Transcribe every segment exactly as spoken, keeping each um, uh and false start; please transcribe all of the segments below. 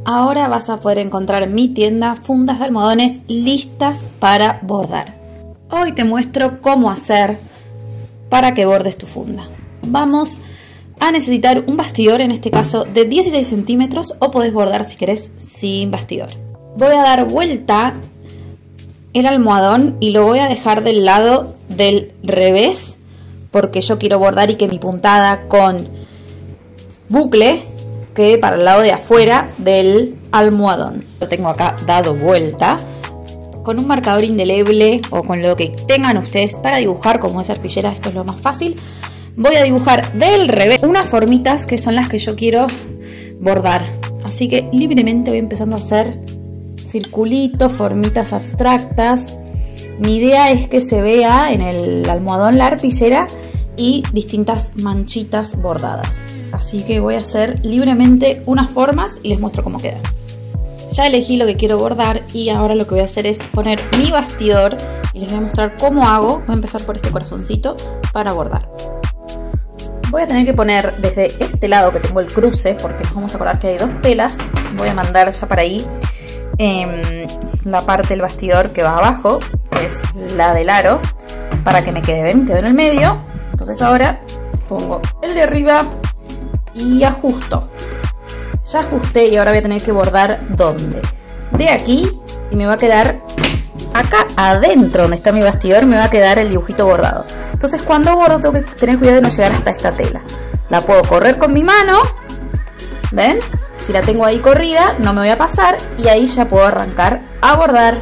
Ahora vas a poder encontrar en mi tienda fundas de almohadones listas para bordar. Hoy te muestro cómo hacer para que bordes tu funda. Vamos a necesitar un bastidor, en este caso de dieciséis centímetros, o podés bordar si querés sin bastidor. Voy a dar vuelta el almohadón y lo voy a dejar del lado del revés, porque yo quiero bordar y que mi puntada con bucle quede para el lado de afuera del almohadón. Lo tengo acá dado vuelta. Con un marcador indeleble o con lo que tengan ustedes para dibujar, como es arpillera, esto es lo más fácil. Voy a dibujar del revés unas formitas que son las que yo quiero bordar. Así que libremente voy empezando a hacer circulitos, formitas abstractas. Mi idea es que se vea en el almohadón la arpillera y distintas manchitas bordadas. Así que voy a hacer libremente unas formas y les muestro cómo quedan. Ya elegí lo que quiero bordar y ahora lo que voy a hacer es poner mi bastidor y les voy a mostrar cómo hago. Voy a empezar por este corazoncito para bordar. Voy a tener que poner desde este lado que tengo el cruce, porque nos vamos a acordar que hay dos telas. Voy a mandar ya para ahí eh, la parte del bastidor que va abajo, que es la del aro, para que me quede, ven, quedó en el medio. Entonces ahora pongo el de arriba y ajusto. Ya ajusté y ahora voy a tener que bordar ¿dónde? De aquí, y me va a quedar acá adentro donde está mi bastidor, me va a quedar el dibujito bordado. Entonces cuando bordo tengo que tener cuidado de no llegar hasta esta tela. La puedo correr con mi mano, ¿ven? Si la tengo ahí corrida no me voy a pasar y ahí ya puedo arrancar a bordar.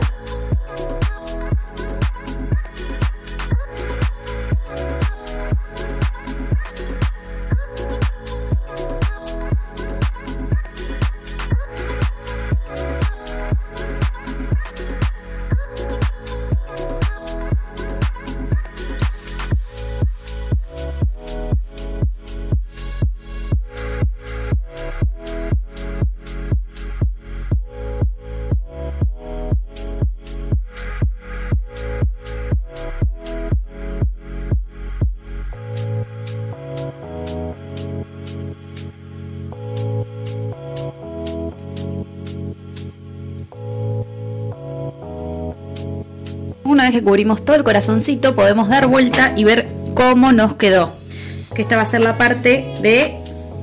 Una vez que cubrimos todo el corazoncito, podemos dar vuelta y ver cómo nos quedó. Que esta va a ser la parte de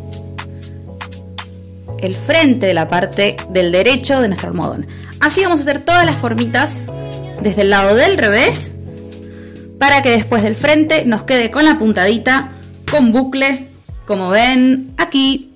el frente de la parte del derecho de nuestro almohadón. Así vamos a hacer todas las formitas desde el lado del revés, para que después del frente nos quede con la puntadita, con bucle, como ven aquí.